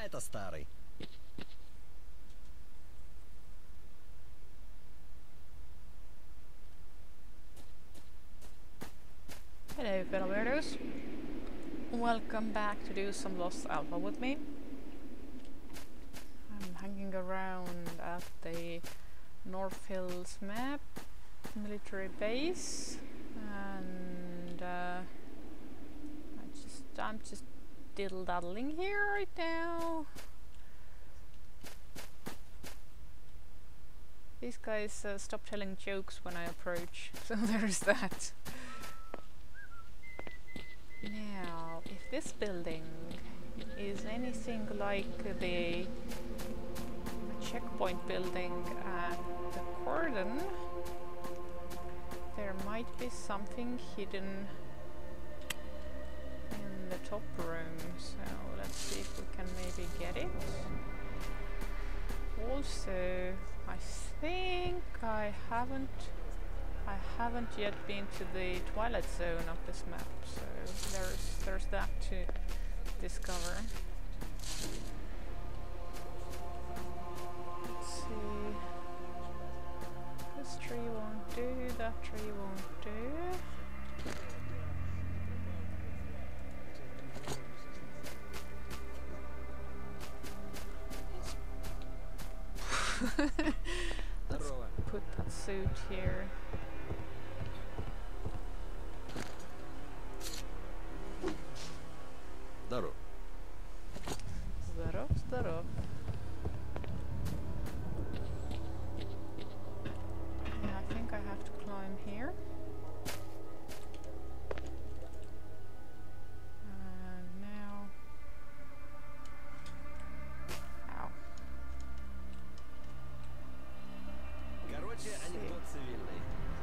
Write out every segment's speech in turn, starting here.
это старый. Hello fellow weirdos. Welcome back to do some Lost Alpha with me. I'm hanging around at the North Hills map, military base, and I'm just diddle-daddling here right now. These guys stop telling jokes when I approach, so there's that. Now, if this building is anything like the checkpoint building at the cordon, there might be something hidden in the top room, so let's see if we can maybe get it. Also, I think I haven't yet been to the Twilight Zone of this map, so there's that to discover. Let's see. This tree won't do, that tree won't do. Let's put that suit here. Здоров. Здоров, здоров. Yeah, I think I have to climb here. And now... Ow. Короче, анекдот цивильный.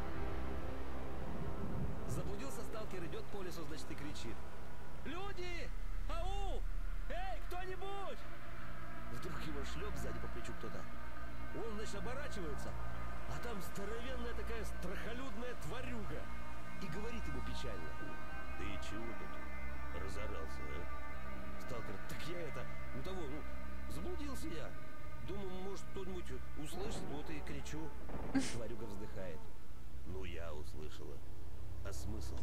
Заблудился сталкер, идет по лесу, значит, и кричит. Люди! Ау! Эй, кто-нибудь! Вдруг его шлеп сзади по плечу кто-то. Он, значит, оборачивается, а там здоровенная такая страхолюдная тварюга. И говорит ему печально. Ты чего тут разорался, а? Сталкер, так я это, заблудился я. Думаю, может, кто-нибудь услышит, вот и кричу. Тварюга вздыхает. Ну, я услышала. А смысл?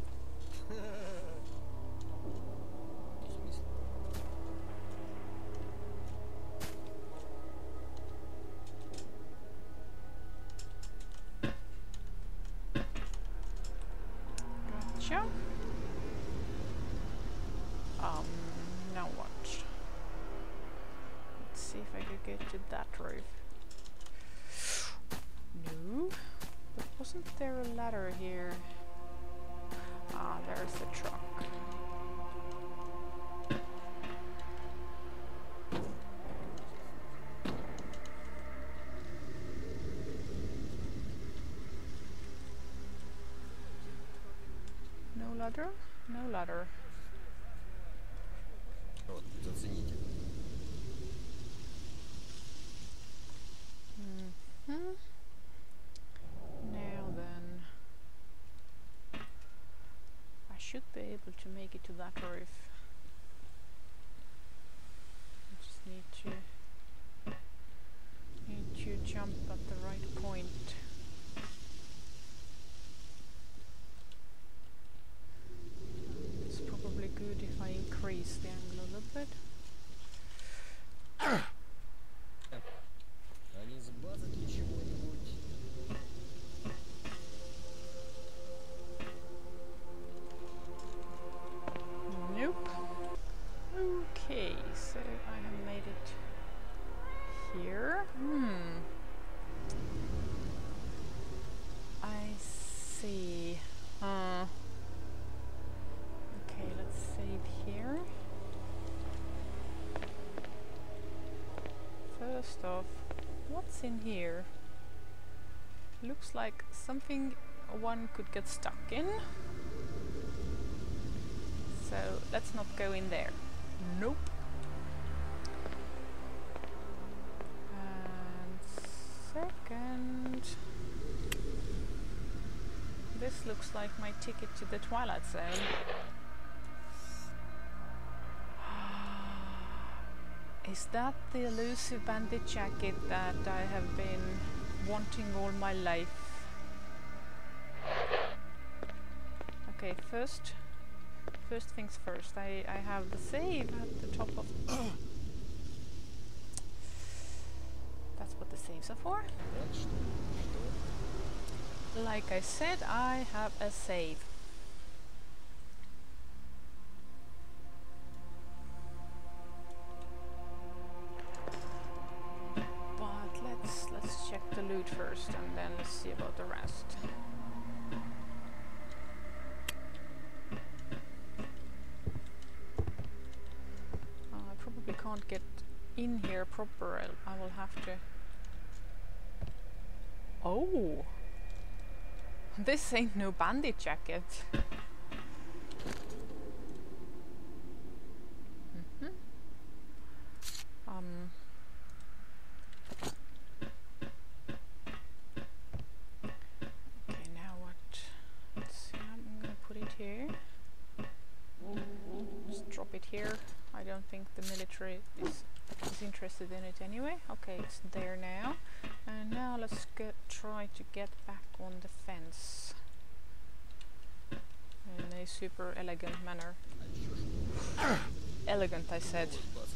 Gotcha. Now what? Let's see if I could get to that roof. No. But wasn't there a ladder here? Ah, there's the truck. No ladder? No ladder. Вот, зацените. Now then, I should be able to make it to that roof. I just need to jump at the right point. It's probably good if I increase the angle a little bit. А не сбазать ли чего-нибудь? Nope. Okay, so I have made it here. I see. Okay, let's save here. First off, what's in here? Looks like something one could get stuck in. So let's not go in there. Nope. And second, this looks like my ticket to the Twilight Zone. Is that the elusive bandit jacket that I have been wanting all my life? Okay, first things first. I have the save at the top of... That's what the saves are for. Like I said, I have a save. But let's check the loot first and then let's see about the rest. I probably can't get in here proper. I will have to... Oh! This ain't no bandit jacket. Okay, now what? Let's see, I'm gonna put it here. Just drop it here. I don't think the military is interested in it anyway. Okay, it's there now. And now let's try to get back on the fence in a super elegant manner. Elegant, I said.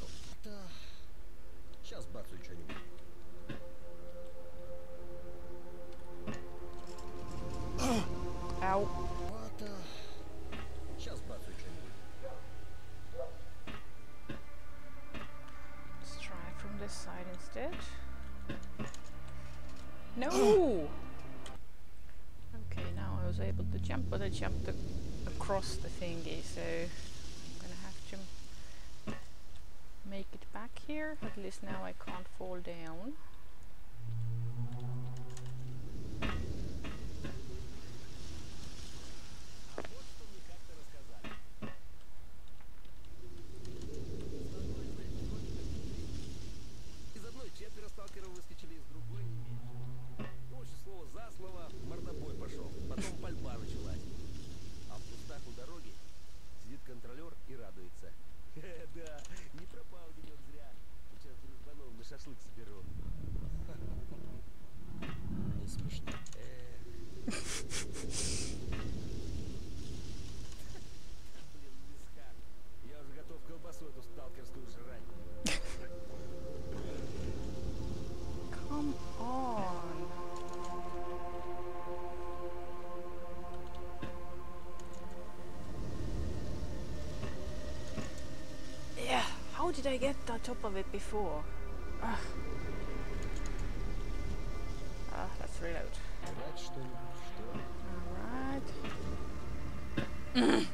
Сейчас бацаю что-нибудь. Ow. Сейчас бацаю что-нибудь. Let's try from this side instead. No! Okay, now I was able to jump, but I jumped across the thingy, so I'm gonna have to make it back here. At least now I can't fall down. Из одной четверо сталкеров выскочили, из другой не меньше. Ну, в общем, слово за слово, мордобой пошел. Потом пальба началась. А в кустах у дороги сидит контролер и радуется. Да, не пропал денек зря. Сейчас дружбанов на шашлык соберу. Не смешно. Блин, виска. Я уже готов колбасу эту сталкерскую жрать. Come on! Yeah, how did I get on top of it before? Ugh. Let's reload. Жрать что-нибудь, что? Alright.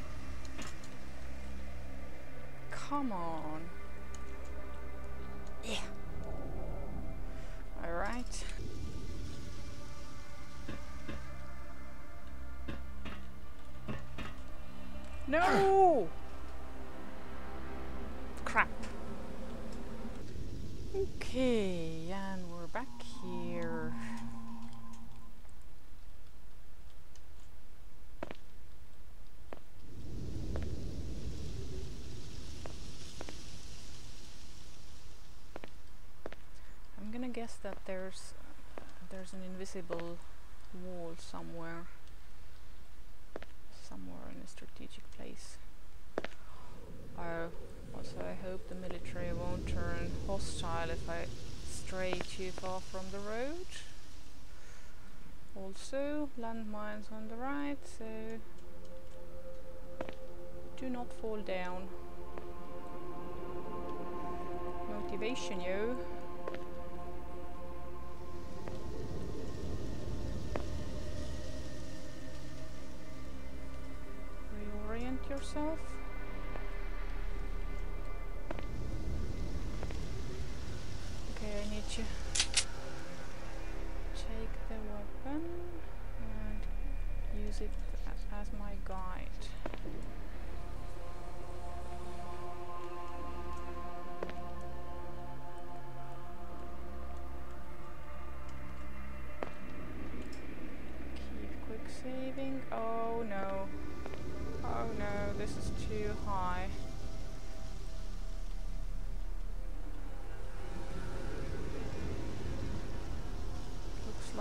Come on. Yeah. Alright. No! Crap. Okay, and we're back here. I'm gonna guess that there's an invisible wall somewhere in a strategic place. Oh, also I hope the military won't turn hostile if I stray too far from the road. Also, landmines on the right, so do not fall down. Motivation, yo. Reorient yourself. Okay, I need to take the weapon and use it as my guide. Keep quick saving. Oh no. Oh no, this is too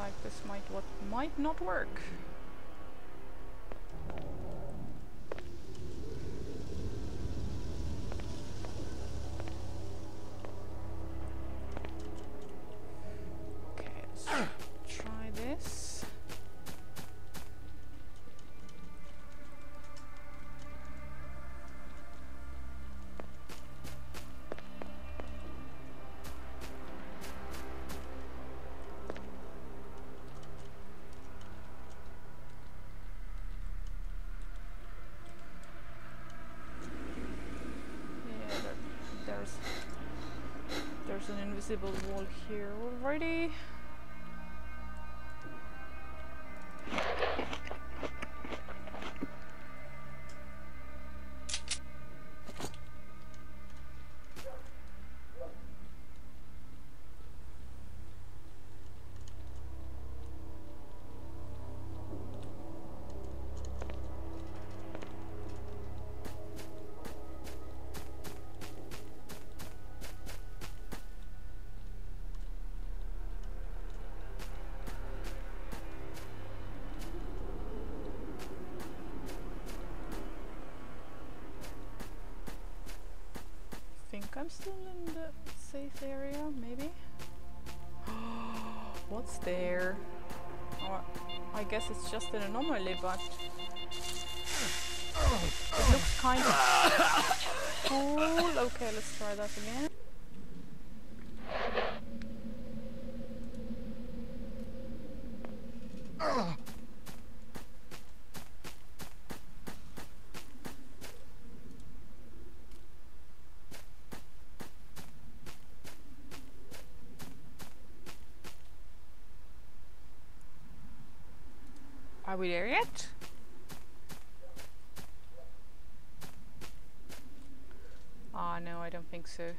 like this might not work. Okay, let's try this. There's an invisible wall here already. I'm still in the safe area, maybe? What's there? Oh, I guess it's just an anomaly, but it looks kind of cool. Okay, let's try that again. Are we there yet? Ah, no, I don't think so.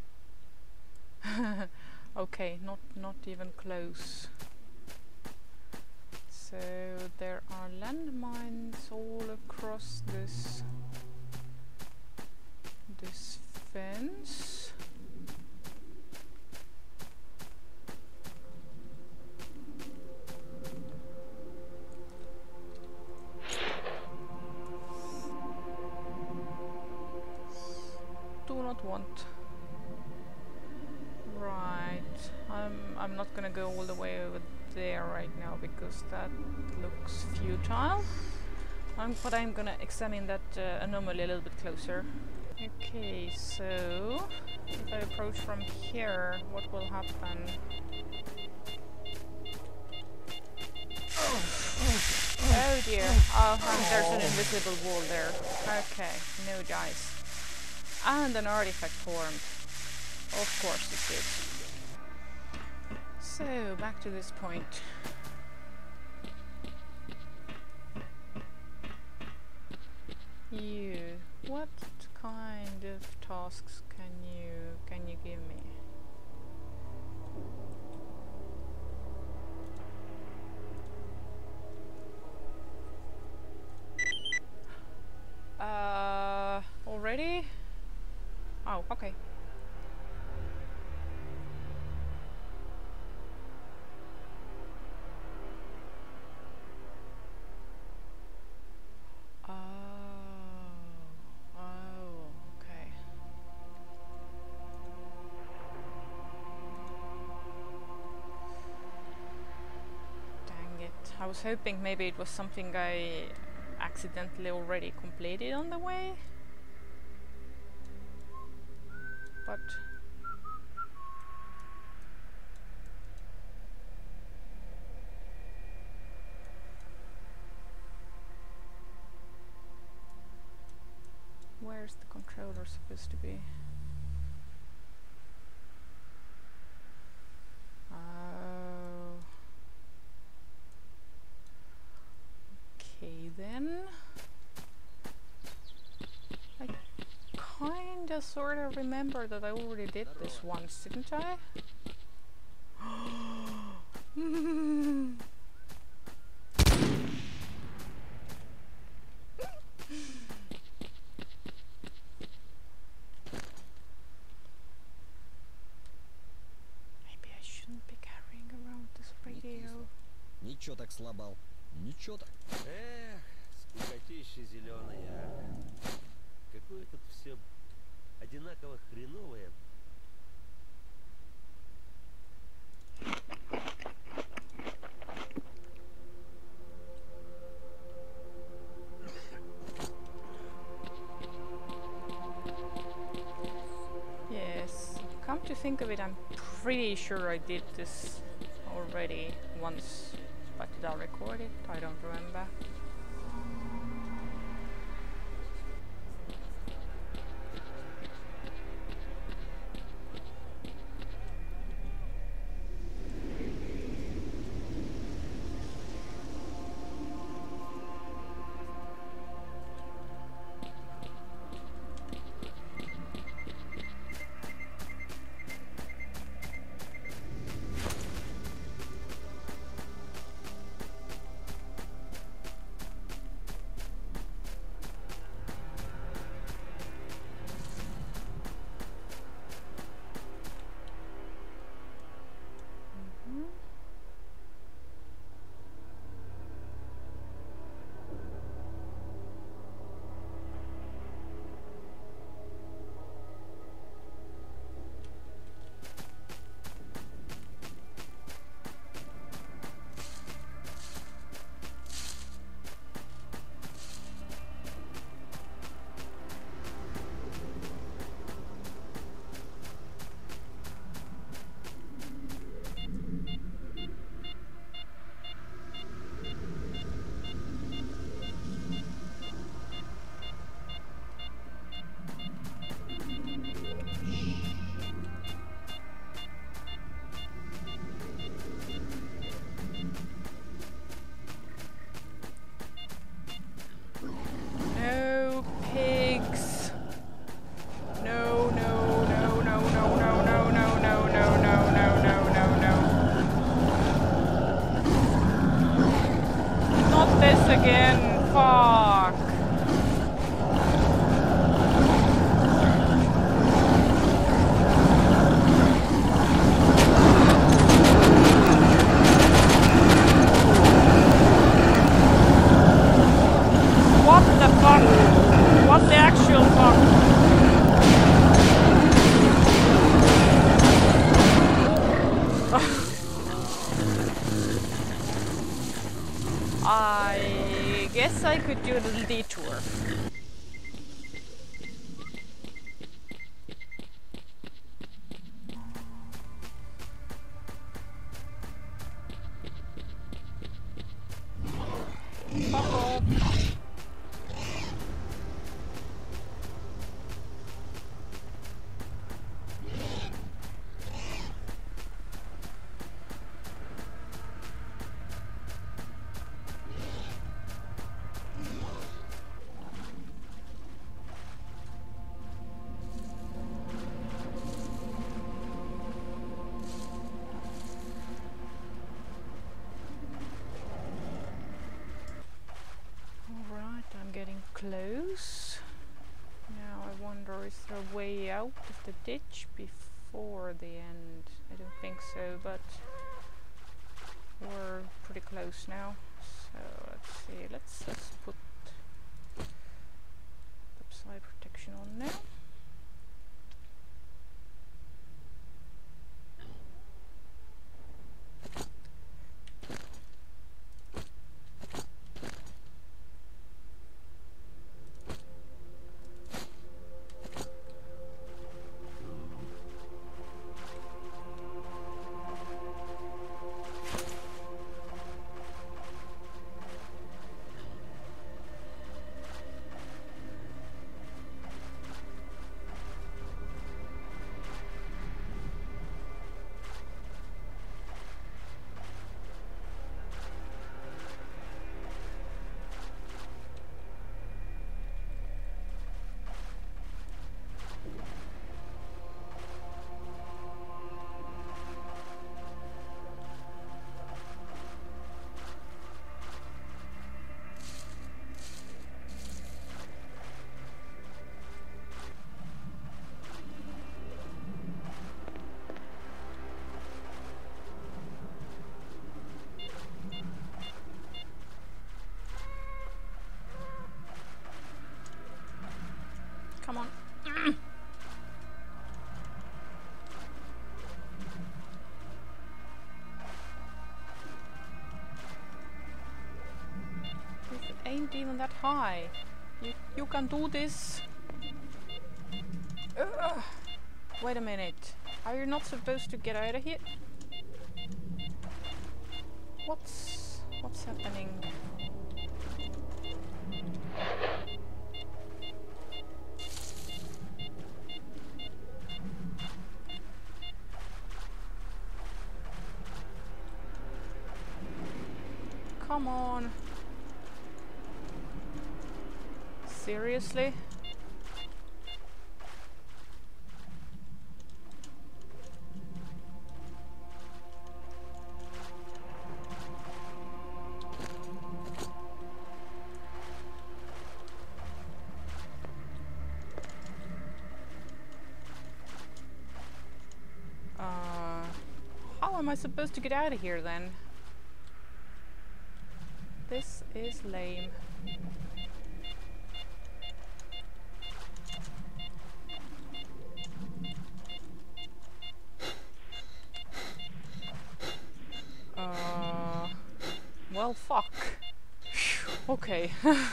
Okay, not even close. So there are landmines all across this fence. Want. Right, I'm not gonna go all the way over there right now because that looks futile. But I'm gonna examine that anomaly a little bit closer. Okay, so if I approach from here, what will happen? Oh dear! Oh, there's an invisible wall there. Okay, no dice. And an artifact formed. Of course it did. So, back to this point. You, what kind of tasks can you give me? Already? Oh, okay. Okay. Dang it. I was hoping maybe it was something I accidentally already completed on the way. But where's the controller supposed to be? Oh. Okay then. I kinda sorta remember that I already did this once, didn't I? Maybe I shouldn't be carrying around this radio. чё так слабал? Ничего так. Эх, скукотища зеленая. Какое тут все одинаково хреновое. Yes, come to think of it, I'm pretty sure I did this already once, but did I record it? I don't remember. No pigs. No, no, no, no, no, no, no, no, no, no, no, no, no, no, no. Not this again. Fuck. What the fuck? What the actual fuck? I guess I could do a little detour. Fuck off. Alright, I'm getting close. Now I wonder, is there a way out of the ditch before the end? I don't think so, but we're pretty close now. So let's see, let's just put upside protection on now. even that high. You can do this. Ugh. Wait a minute. Are you not supposed to get out of here? What's happening? Come on. Seriously? How am I supposed to get out of here then? This is lame. Well, fuck. Okay.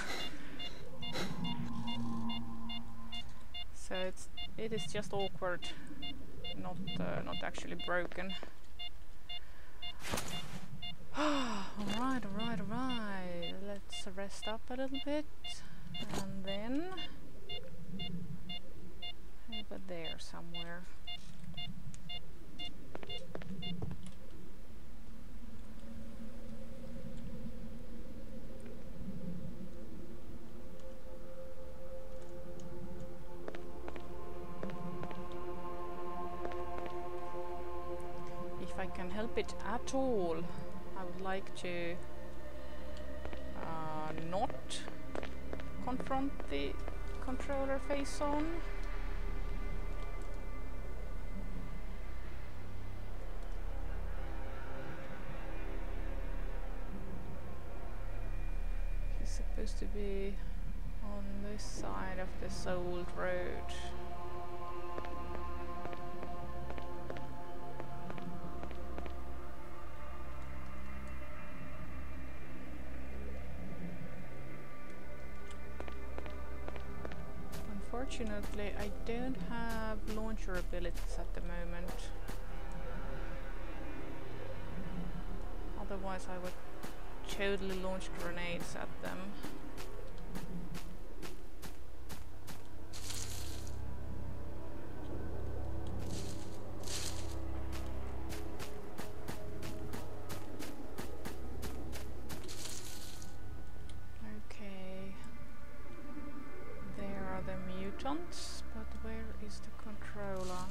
So it is just awkward, not actually broken. Alright. Let's rest up a little bit, and then over there somewhere. If I can help it at all, I would like to not confront the controller face on. He's supposed to be on this side of this old road. Unfortunately, I don't have launcher abilities at the moment. Otherwise, I would totally launch grenades at them. But where is the controller?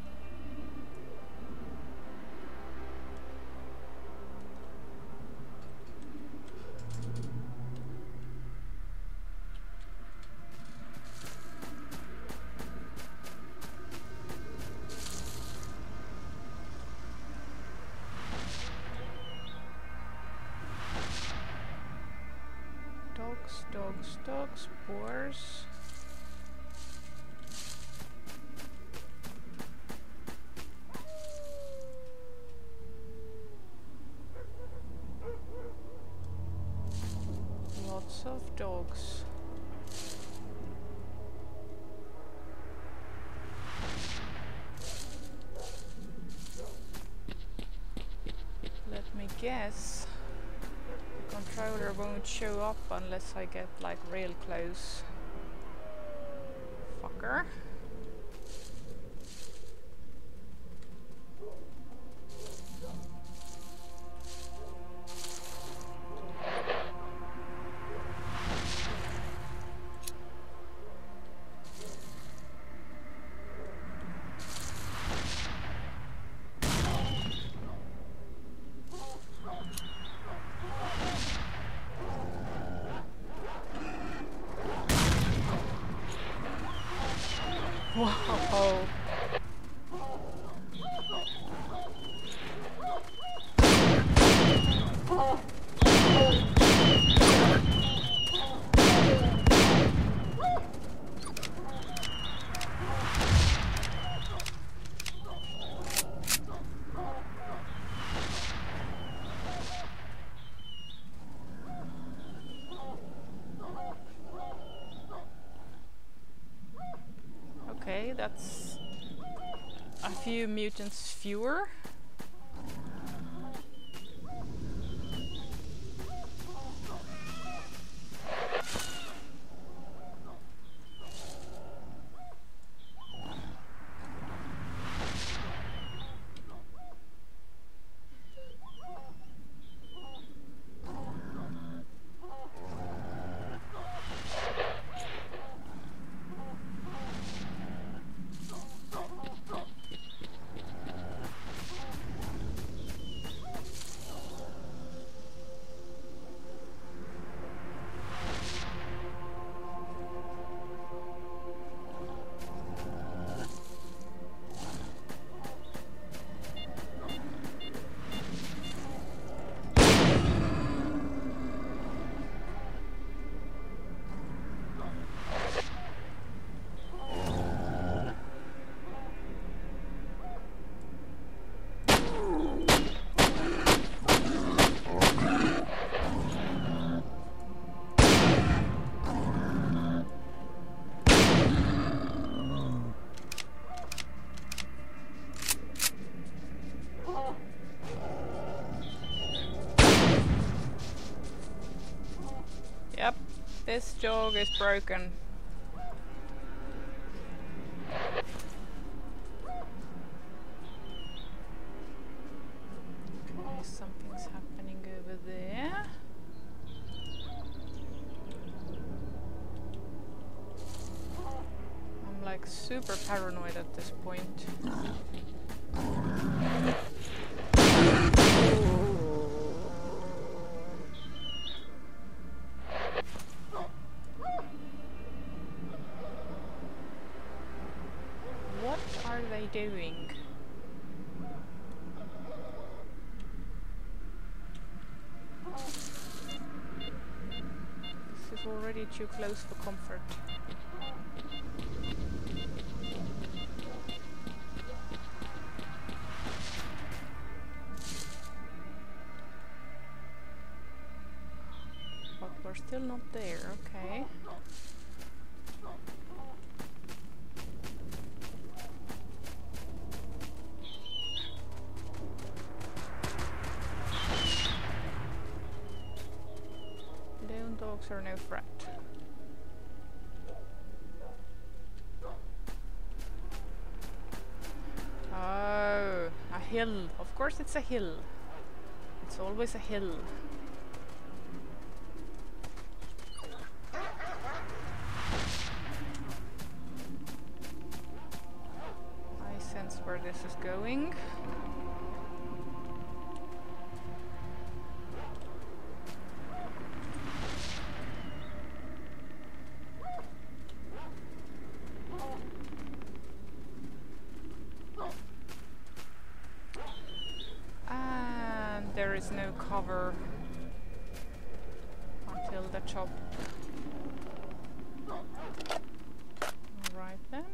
Dogs, boars. Lots of dogs. Let me guess. The controller won't show up unless I get like real close. Fucker. that's a few mutants fewer. Yep, this jog is broken. Okay, something's happening over there. I'm like super paranoid at this point. What are they doing? This is already too close for comfort. But we're still not there, okay. Lone dogs are no threat. Oh, a hill. Of course it's a hill. It's always a hill. I sense where this is going. And there is no cover until the top. Alright then.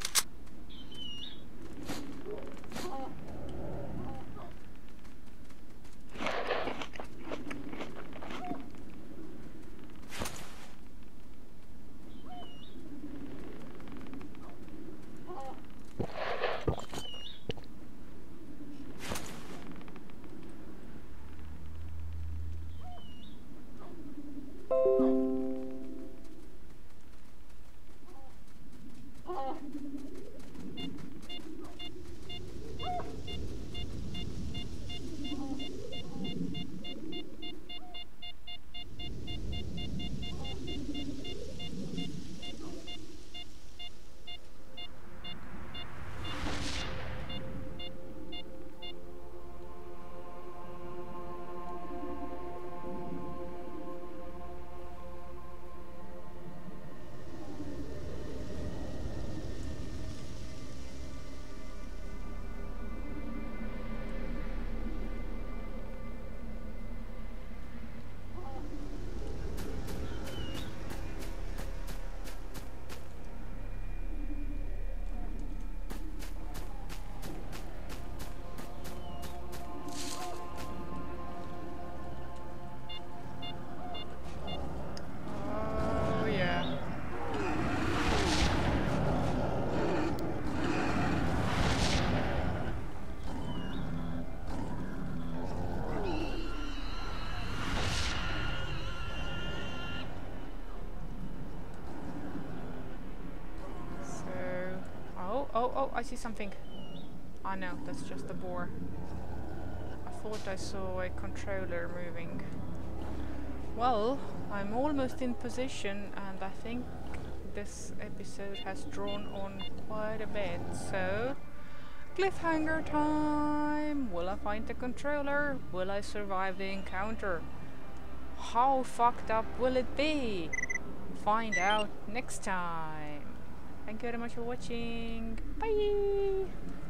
oh, I see something. Oh no, that's just a boar. I thought I saw a controller moving. Well, I'm almost in position, and I think this episode has drawn on quite a bit, so cliffhanger time! Will I find the controller? Will I survive the encounter? How fucked up will it be? Find out next time. Thank you very much for watching. Bye!